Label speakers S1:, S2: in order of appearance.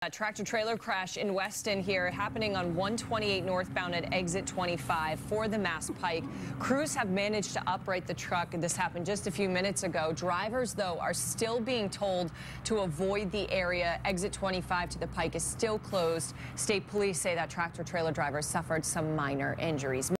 S1: A tractor-trailer crash in Weston here happening on 128 northbound at exit 25 for the Mass Pike. Crews have managed to upright the truck. This happened just a few minutes ago. Drivers, though, are still being told to avoid the area. Exit 25 to the Pike is still closed. State police say that tractor-trailer driver suffered some minor injuries.